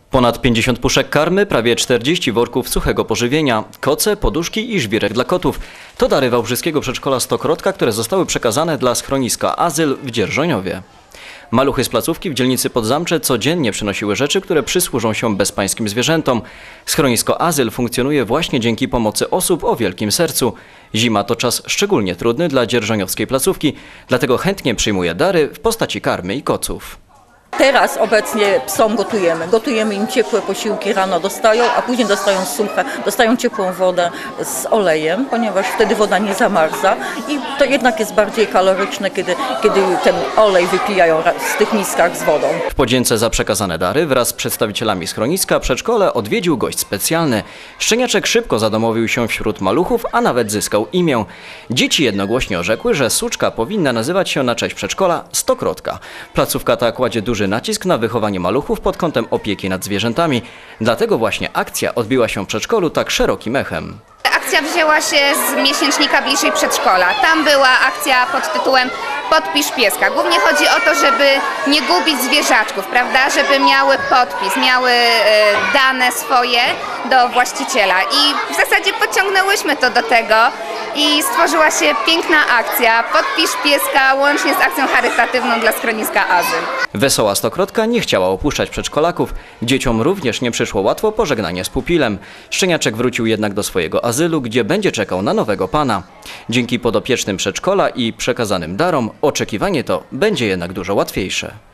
Ponad 50 puszek karmy, prawie 40 worków suchego pożywienia, koce, poduszki i żwirek dla kotów. To dary wałbrzyskiego przedszkola Stokrotka, które zostały przekazane dla schroniska Azyl w Dzierżoniowie. Maluchy z placówki w dzielnicy Podzamcze codziennie przynosiły rzeczy, które przysłużą się bezpańskim zwierzętom. Schronisko Azyl funkcjonuje właśnie dzięki pomocy osób o wielkim sercu. Zima to czas szczególnie trudny dla dzierżoniowskiej placówki, dlatego chętnie przyjmuje dary w postaci karmy i koców. Teraz obecnie psom gotujemy im ciepłe posiłki, rano dostają, a później dostają suche, dostają ciepłą wodę z olejem, ponieważ wtedy woda nie zamarza i to jednak jest bardziej kaloryczne, kiedy ten olej wypijają z tych miskach z wodą. W podzięce za przekazane dary wraz z przedstawicielami schroniska przedszkole odwiedził gość specjalny. Szczeniaczek szybko zadomowił się wśród maluchów, a nawet zyskał imię. Dzieci jednogłośnie orzekły, że suczka powinna nazywać się na cześć przedszkola Stokrotka. Placówka ta kładzie duży nacisk na wychowanie maluchów pod kątem opieki nad zwierzętami. Dlatego właśnie akcja odbiła się w przedszkolu tak szerokim echem. Akcja wzięła się z miesięcznika Bliżej Przedszkola. Tam była akcja pod tytułem Podpisz pieska. Głównie chodzi o to, żeby nie gubić zwierzaczków, prawda? Żeby miały podpis, miały dane swoje do właściciela. I w zasadzie podciągnęłyśmy to do tego i stworzyła się piękna akcja Podpisz pieska łącznie z akcją charytatywną dla schroniska Azyl. Wesoła Stokrotka nie chciała opuszczać przedszkolaków. Dzieciom również nie przyszło łatwo pożegnanie z pupilem. Szczeniaczek wrócił jednak do swojego azylu, gdzie będzie czekał na nowego pana. Dzięki podopiecznym przedszkola i przekazanym darom oczekiwanie to będzie jednak dużo łatwiejsze.